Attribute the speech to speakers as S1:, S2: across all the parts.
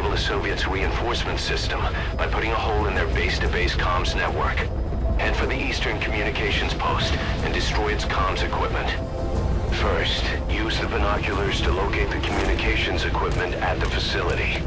S1: disable the Soviets' reinforcement system by putting a hole in their base-to-base comms network. Head for the Eastern Communications Post and destroy its comms equipment. First, use the binoculars to locate the communications equipment at the facility.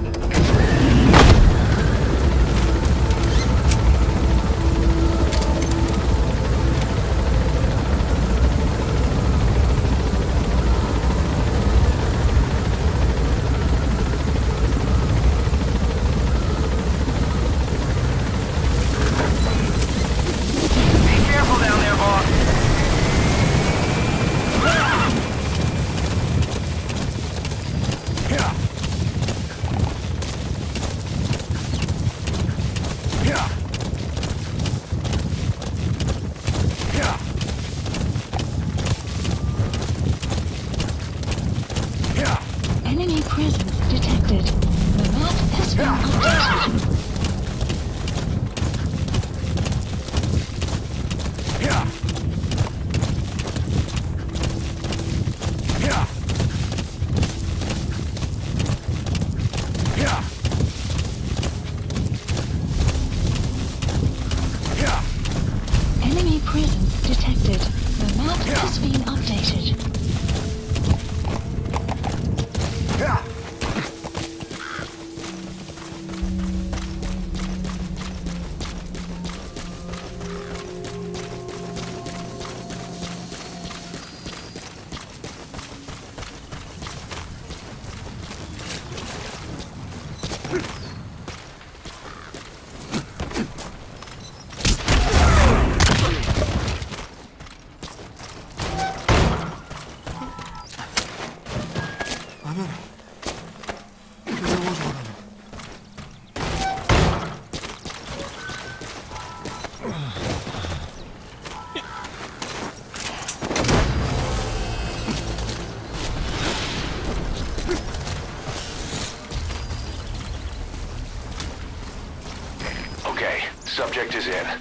S1: Subject is in.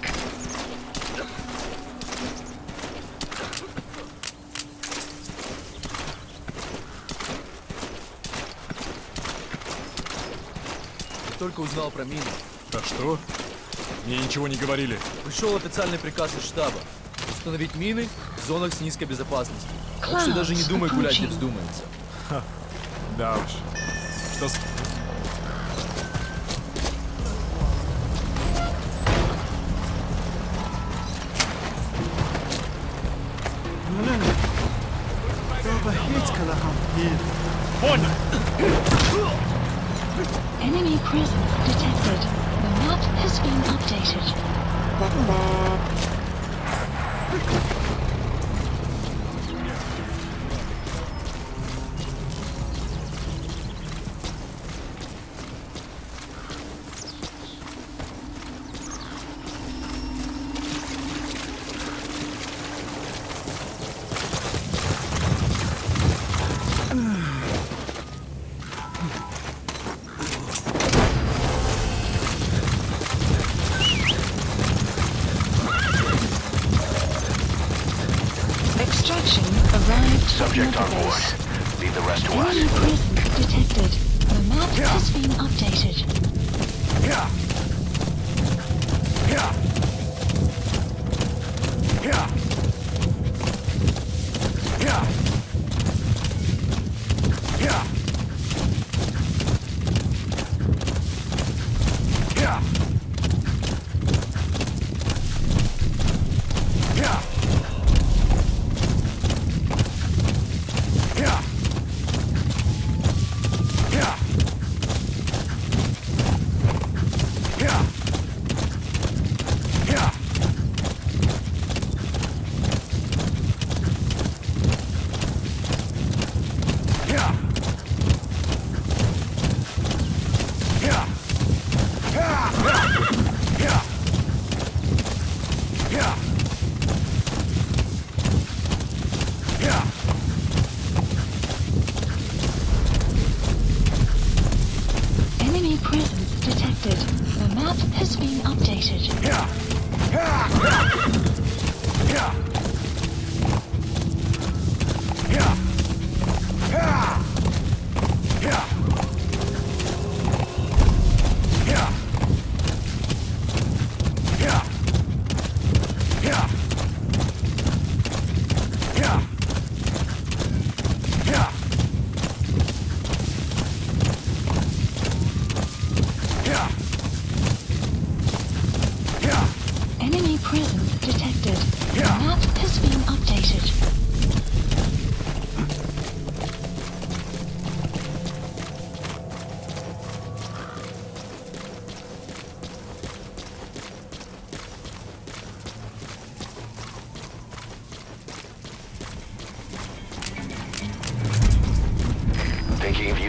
S2: Только узнал про мины.
S3: Да что? Мне ничего не говорили.
S2: Пришел официальный приказ из штаба. Установить мины в зонах с низкой безопасностью. Так что даже не думай гулять, не вздумается.
S3: Ха. Да уж. Что с... Понял.
S4: Enemy presence detected. The map has been updated.
S1: Subject on board. Leave the rest to us.
S4: Enemy presence detected. The map has been updated.
S1: Yeah. Yeah. Yeah. Yeah. Yeah. Yeah. Yeah.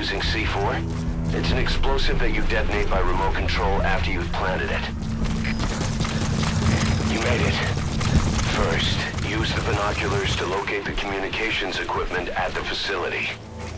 S1: using C4? It's an explosive that you detonate by remote control after you've planted it. You made it. First, use the binoculars to locate the communications equipment at the facility.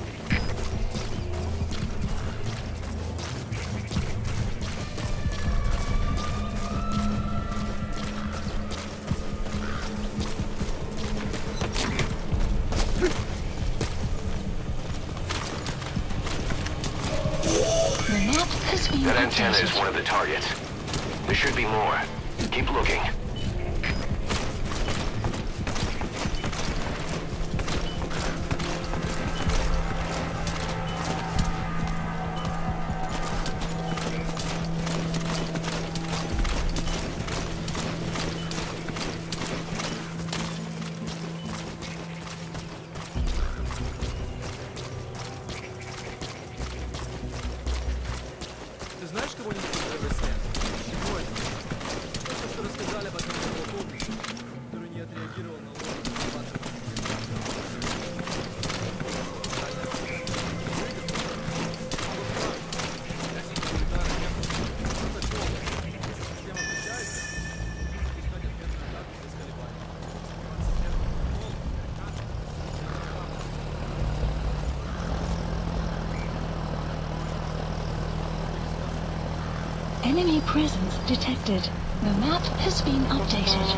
S1: That antenna is one of the targets. There should be more. Keep looking.
S2: Ты знаешь кого-нибудь из РВС? Сегодня. Только что рассказали об одном полковнике, который не отреагировал на ложь.
S4: Enemy presence detected. The map has been updated.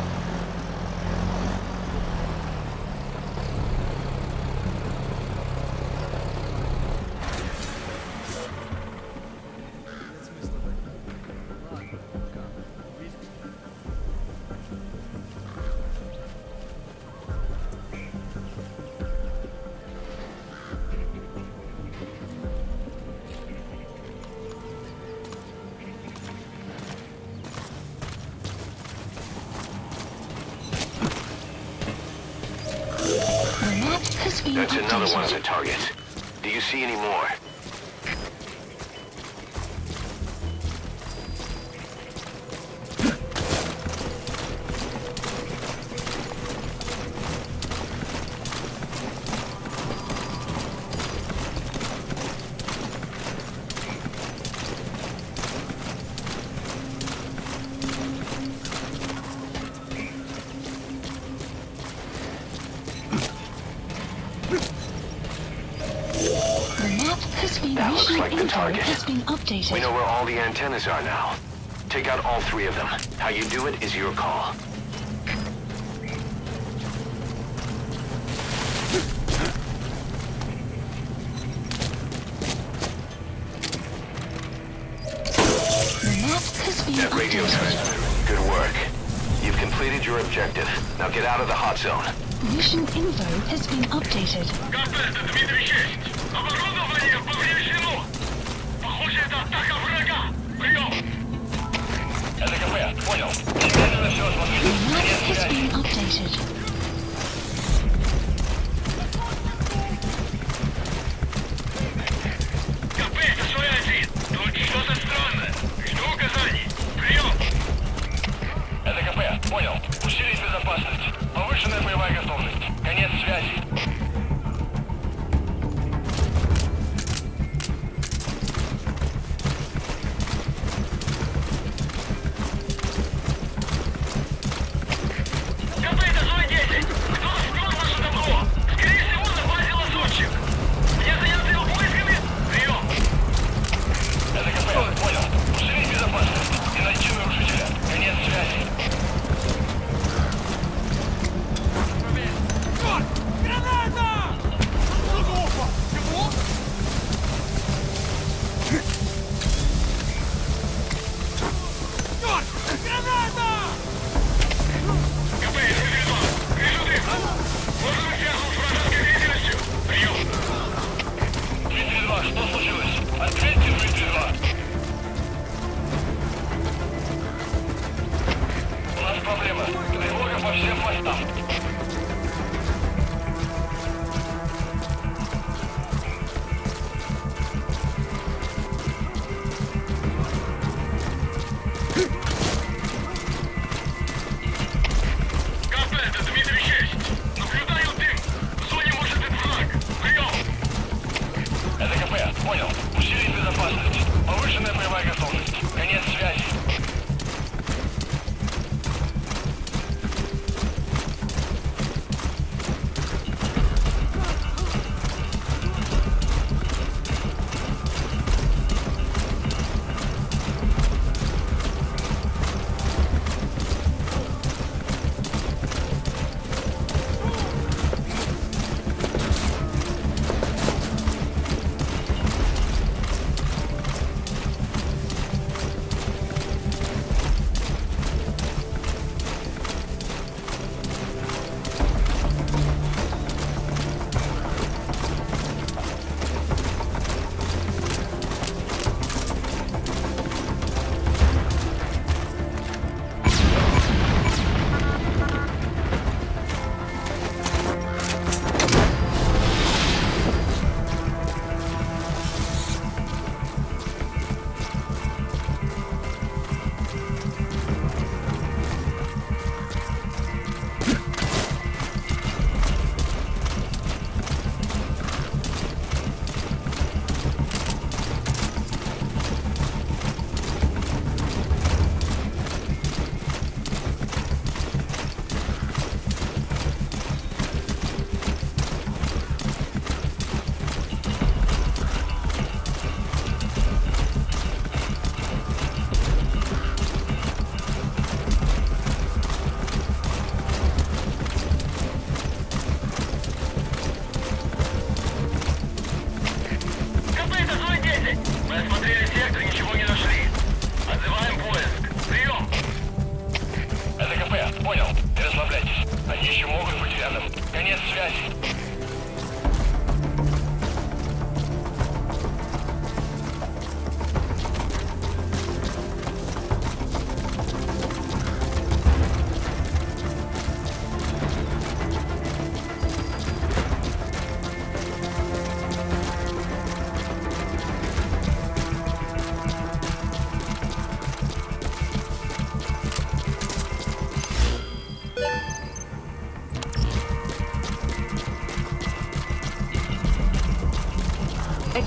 S1: That's another one of the targets. Do you see any more? That looks like the target. We know where all the antennas are now. Take out all three of them. How you do it is your call. That radio transmitter. Good work. You've completed your objective. Now get out of the hot zone.
S4: Mission info has been updated.
S1: Понял.
S4: The map has been updated.
S5: КП, это Сой-1. Тут что-то странное. Жду указаний. Прием. Это КП. Понял. Усилить безопасность. Повышенная боевая готовность. Конец связи.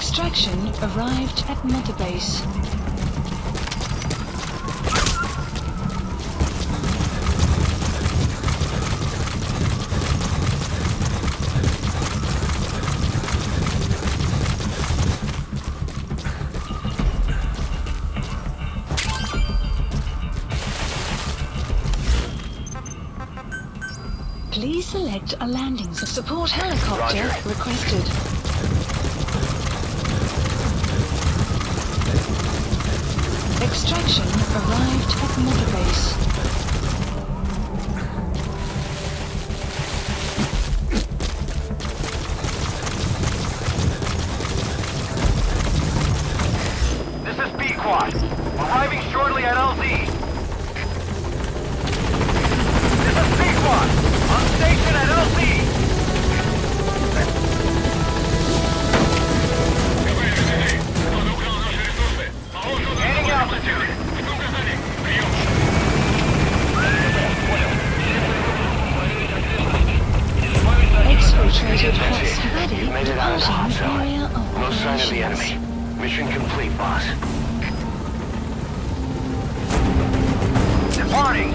S4: Extraction arrived at Mother Base. Please select a landing zone. Support helicopter
S1: Roger.
S4: requested. Extraction arrived at Mother Base.
S5: This is B-Quad. Arriving shortly at LZ. This is B-Quad. On station at LZ. Gaining altitude.
S4: Exfiltrated host ready
S1: You've made it out of the hot
S4: departing
S1: zone.
S4: area of
S1: No sign of the
S4: operations.
S1: enemy. Mission complete, boss.
S5: Departing.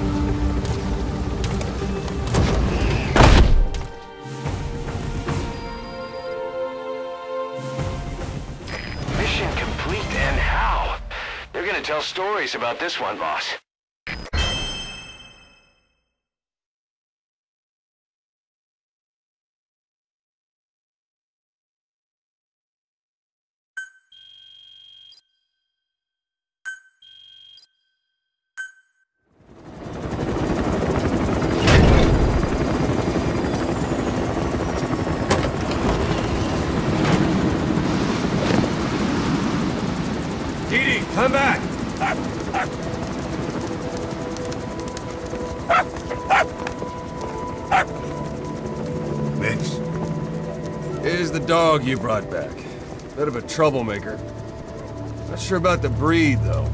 S1: Mission complete, and how? They're gonna tell stories about this one, boss.
S3: Didi, come back!
S6: Mitch. Here's the dog you brought back. Bit of a troublemaker. Not sure about the breed, though.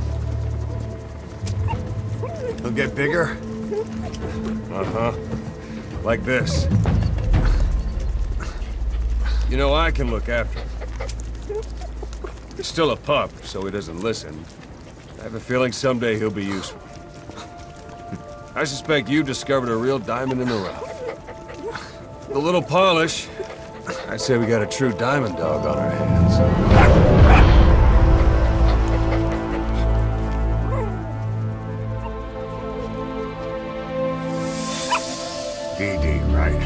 S6: He'll get bigger? Uh-huh. Like this. You know, I can look after him. He's still a pup, so he doesn't listen. I have a feeling someday he'll be useful. I suspect you discovered a real diamond in the rough. With a little polish, I'd say we got a true diamond dog on our hands.
S7: DD, right?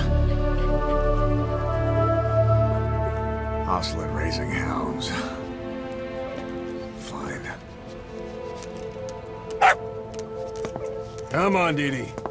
S7: Hostile at raising hounds. Fine.
S6: Come on, Didi.